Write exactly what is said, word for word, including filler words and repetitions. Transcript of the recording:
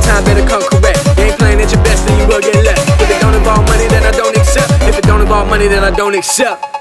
time, better come correct. You ain't playing at your best, then you will get left. If it don't involve money, then I don't accept. If it don't involve money, then I don't accept.